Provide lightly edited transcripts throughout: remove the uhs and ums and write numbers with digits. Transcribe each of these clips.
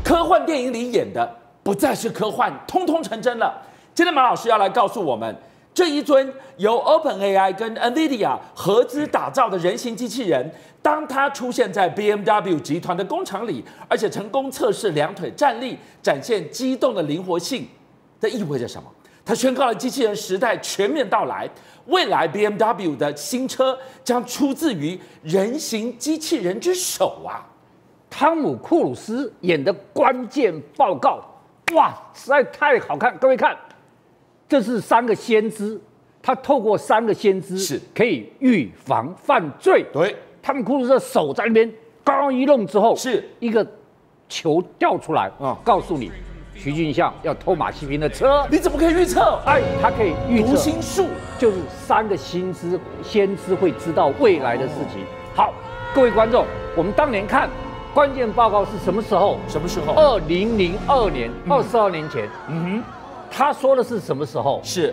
科幻电影里演的不再是科幻，通通成真了。今天马老师要来告诉我们，这一尊由 OpenAI 跟 NVIDIA 合资打造的人形机器人，当它出现在 BMW 集团的工厂里，而且成功测试两腿站立，展现机动的灵活性，这意味着什么？它宣告了机器人时代全面到来，未来 BMW 的新车将出自于人形机器人之手啊！ 汤姆·库鲁斯演的关键报告，哇，实在太好看！各位看，这是3个先知，他透过3个先知是可以预防犯罪。 对， 汤姆·库鲁斯的手在那边刚一弄之后， 是一个球掉出来，告诉你徐俊相要偷马戏平的车。 你怎么可以预测？ 哎，他可以预测读心术， 就是3个先知会知道未来的事情。好，各位观众，我们当年看关键报告是什么时候？ 什么时候 ？2002年，22年前。他说的是什么时候？ 是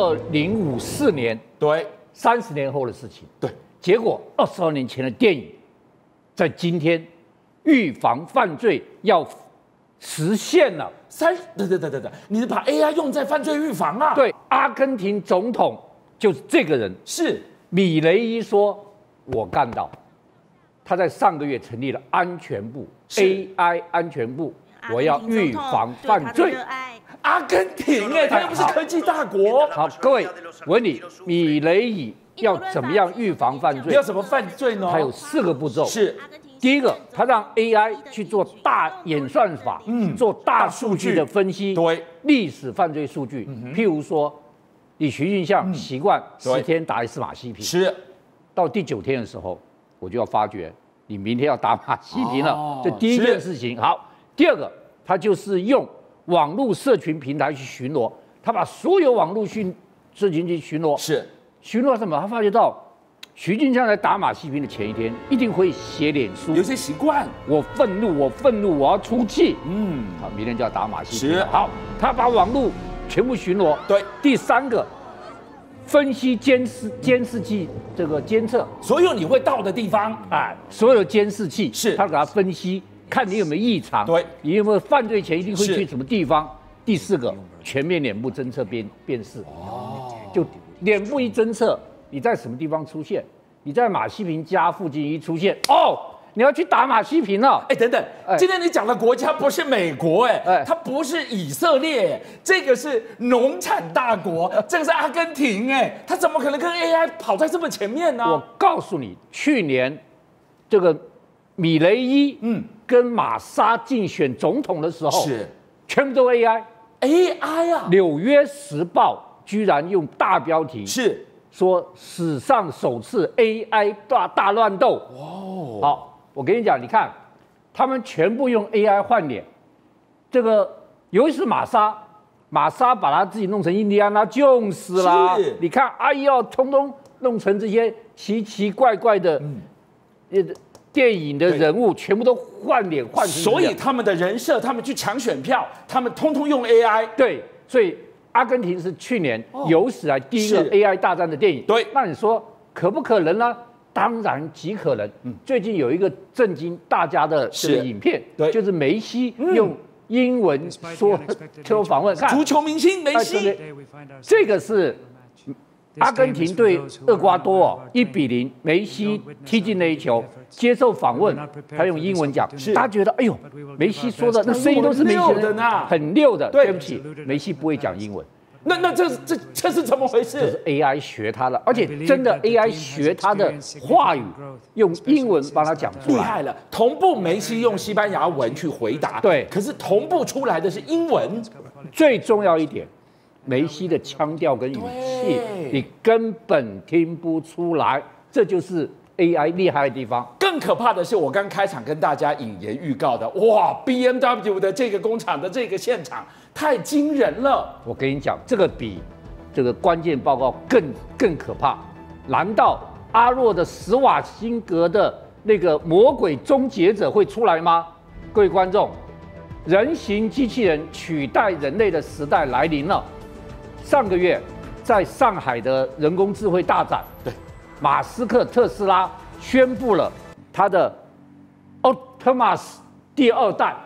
2054年， 对 ，30年后的事情。 对， 结果22年前的电影，在今天预防犯罪要实现了。 对，你是把 AI 用在犯罪预防啊？ 对，阿根廷总统就是这个人， 是米雷伊说，我干到。他在上个月成立了安全部 AI 安全部，我要预防犯罪。 阿根廷哎，他又不是科技大国。 好，各位，我问你，米雷伊要怎么样预防犯罪？ 要怎么犯罪呢？ 他有4个步骤。 是， 第一个，他让 AI 去做大演算法，做大数据的分析， 对历史犯罪数据。譬如说，你徐俊相习惯10天打1次马戏平， 是， 到第9天的时候，我就要发觉你明天要打马戏平了。这第一件事情。好，第二个，他就是用网络社群平台去巡逻，他把所有网络社群去巡逻。 是巡逻什么？他发觉到徐俊相在打马戏平的前一天，一定会写脸书， 有些习惯。 我愤怒，我要出气。好，明天就要打马戏平。 是， 好，他把网络全部巡逻。 对， 第3个，分析监视器这个监测， 所有你会到的地方， 哎，所有的监视器是他给他分析，看你有没有异常， 对， 你有没有犯罪前一定会去什么地方。第4个，全面脸部侦测辨识。就脸部一侦测，你在什么地方出现？你在马戏平家附近一出现，你要去打马戏平了。 哎，等等，今天你讲的国家不是美国，它不是以色列，这个是农产大国，这个是阿根廷，它怎么可能跟 AI 跑在这么前面呢？ 我告诉你，去年这个米雷伊跟玛莎竞选总统的时候， 是全部都 AI 啊， 纽约时报居然用大标题是说史上首次 AI 大乱斗。好，我跟你讲，你看他们全部用 AI 换脸，这个尤其是玛莎把他自己弄成印第安纳琼斯啦，你看，哎呦，通通弄成这些奇奇怪怪的电影的人物，全部都换脸换成。 所以他们的人设，他们去抢选票，他们通通用 AI。 对，所以阿根廷是去年有史来第一个 AI 大战的电影。 对， 那你说可不可能呢？当然极可能。最近有一个震惊大家的这个影片，就是梅西用英文说访问，看足球明星梅西， 这个是阿根廷对厄瓜多1-0，梅西踢进那一球，接受访问，他用英文讲，大家觉得哎呦，梅西说的那声音都是梅西的呢，很溜的。对不起，梅西不会讲英文。 那这是怎么回事？ 这是 AI 学他的，而且真的 AI 学他的话语，用英文帮他讲出来， 厉害了。同步梅西用西班牙文去回答， 对， 可是同步出来的是英文。 最重要一点，梅西的腔调跟语气，你根本听不出来，这就是 AI 厉害的地方。 更可怕的是，我刚开场跟大家引言预告的，哇 ，BMW 的这个工厂的这个现场太惊人了。 我跟你讲，这个比这个关键报告更可怕。难道阿诺的史瓦辛格的那个魔鬼终结者会出来吗？各位观众，人形机器人取代人类的时代来临了。上个月在上海的人工智慧大展， 对， 马斯克特斯拉宣布了他的 Optimus 第2代，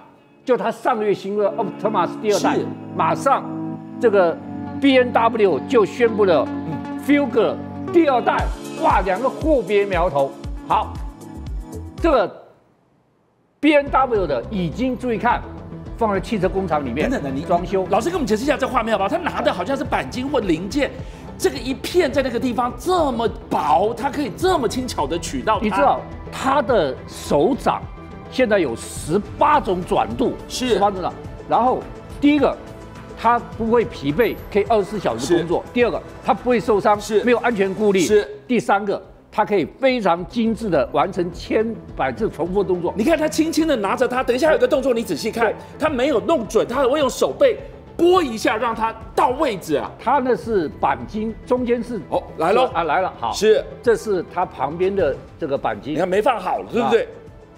就他上个月新的 Optimus 第2代是， 马上这个 BMW 就宣布了 Figure 第2代，哇，2个货别苗头。好，这个 BMW 的已经注意看，放在汽车工厂里面等等，你装修。 老师给我们解释一下这画面好不好？他拿的好像是钣金或零件，这个一片在那个地方这么薄，它可以这么轻巧的取到它。 你知道他的手掌现在有18种转度， 是 18种转。然后第一个，他不会疲惫，可以24小时工作；第二个，他不会受伤， 是没有安全顾虑； 是第三个，它可以非常精致的完成100次重复动作。 你看他轻轻的拿着它，等一下有个动作你仔细看，他没有弄准，他会用手背拨一下让它到位置啊。 它那是钣金，中间是哦来咯啊来了，好， 是， 这是它旁边的这个钣金你，看没放好了，对不对？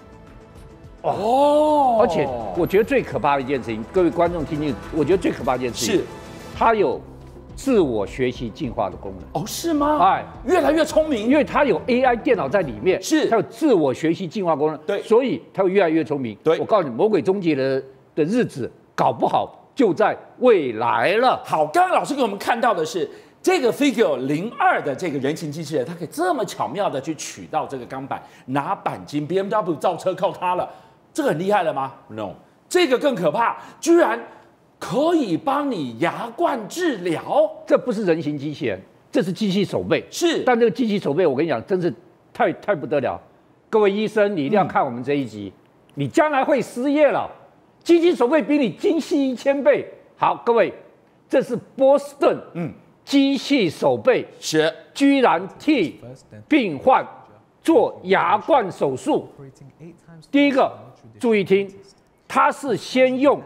哦， 而且我觉得最可怕的一件事情，各位观众听听，我觉得最可怕的一件事情是它有自我学习进化的功能。 哦，是吗？ 哎， 越来越聪明， 因为它有 AI 电脑在里面， 是它有自我学习进化功能， 对所以它会越来越聪明。 对我告诉你，魔鬼终结的日子搞不好就在未来了。 好，刚刚老师给我们看到的是这个 Figure 02的这个人形机器人，它可以这么巧妙的去取到这个钢板，拿钣金 ，BMW 造车靠它了，这个很厉害了吗 ？No， 这个更可怕，居然可以帮你牙冠治疗， 这不是人形机器人，这是机器手背。 是， 但这个机器手背，我跟你讲，真是太不得了。各位医生，你一定要看我们这一集，你将来会失业了。机器手背比你精细1000倍。好，各位，这是波士顿机器手背是居然替病患做牙冠手术。第一个，注意听，它是先用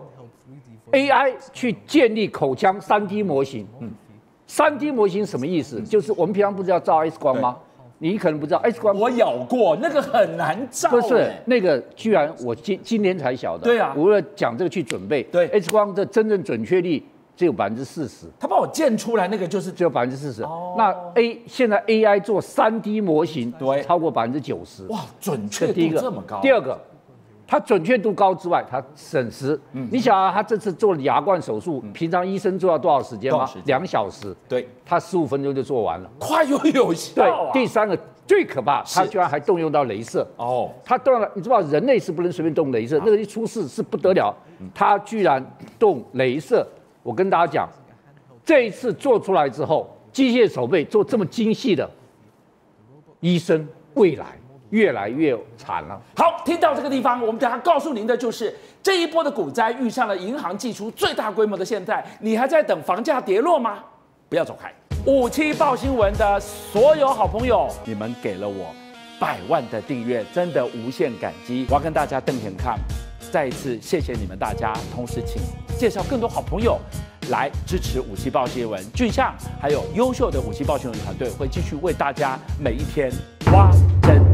AI 去建立口腔3D 模型。3D 模型什么意思？就是我们平常不是要照 X 光吗？你可能不知道 X 光， 我咬过，那个很难照， 不是那个，居然我今年才晓得。 对啊， 我为了讲这个去准备。 对 ，X 光的真正准确率只有40%， 他帮我建出来那个就是只有40%。那现在 AI 做3D 模型， 对超过90%。 哇，准确度这第一个这么高。 第二个，它准确度高之外，它省时。你想啊，他这次做牙冠手术，平常医生做要多少时间吗？2小时。 对， 他15分钟就做完了， 快又有效对， 啊。 第三个最可怕，他居然还动用到雷射。 哦， 他动了，你知道人类是不能随便动雷射，那个一出事是不得了。他居然动雷射，我跟大家讲，这一次做出来之后，机械手背做这么精细的，医生未来越来越惨了。 好，听到这个地方，我们等下告诉您的就是这一波的股灾遇上了银行祭出最大规模的现在，你还在等房价跌落吗？不要走开。57报新闻的所有好朋友，你们给了我100万的订阅，真的无限感激。我要跟大家瞪眼看，再一次谢谢你们大家，同时请介绍更多好朋友来支持57报新闻。俊相还有优秀的57报新闻团队会继续为大家每一天挖真。